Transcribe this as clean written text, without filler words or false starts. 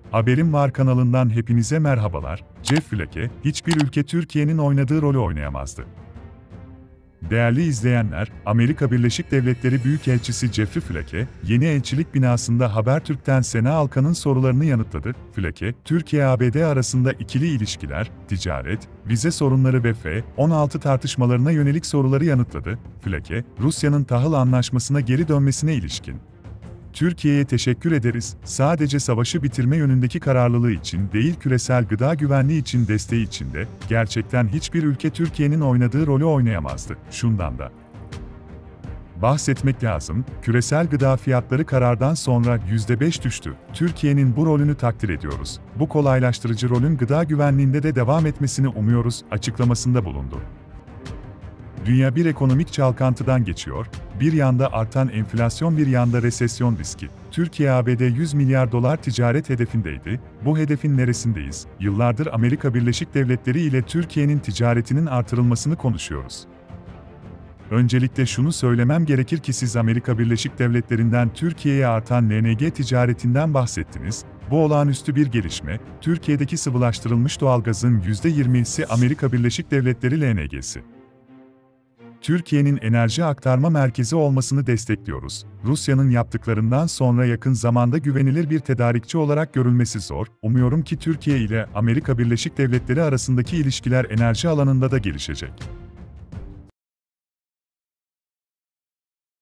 Haberim Var kanalından hepinize merhabalar. Jeff Flake, hiçbir ülke Türkiye'nin oynadığı rolü oynayamazdı. Değerli izleyenler, Amerika Birleşik Devletleri Büyükelçisi Jeffrey Flake, yeni elçilik binasında Habertürk'ten Sena Alkan'ın sorularını yanıtladı. Flake, Türkiye-ABD arasında ikili ilişkiler, ticaret, vize sorunları ve F-16 tartışmalarına yönelik soruları yanıtladı. Flake, Rusya'nın tahıl anlaşmasına geri dönmesine ilişkin Türkiye'ye teşekkür ederiz, sadece savaşı bitirme yönündeki kararlılığı için değil küresel gıda güvenliği için desteği için de, gerçekten hiçbir ülke Türkiye'nin oynadığı rolü oynayamazdı. Şundan da bahsetmek lazım, küresel gıda fiyatları karardan sonra %5 düştü. Türkiye'nin bu rolünü takdir ediyoruz. Bu kolaylaştırıcı rolün gıda güvenliğinde de devam etmesini umuyoruz, açıklamasında bulundu. Dünya bir ekonomik çalkantıdan geçiyor, bir yanda artan enflasyon bir yanda resesyon riski. Türkiye-ABD 100 milyar dolar ticaret hedefindeydi, bu hedefin neresindeyiz? Yıllardır Amerika Birleşik Devletleri ile Türkiye'nin ticaretinin artırılmasını konuşuyoruz. Öncelikle şunu söylemem gerekir ki siz Amerika Birleşik Devletleri'nden Türkiye'ye artan LNG ticaretinden bahsettiniz, bu olağanüstü bir gelişme, Türkiye'deki sıvılaştırılmış doğalgazın %20'si Amerika Birleşik Devletleri LNG'si. Türkiye'nin enerji aktarma merkezi olmasını destekliyoruz. Rusya'nın yaptıklarından sonra yakın zamanda güvenilir bir tedarikçi olarak görülmesi zor. Umuyorum ki Türkiye ile Amerika Birleşik Devletleri arasındaki ilişkiler enerji alanında da gelişecek.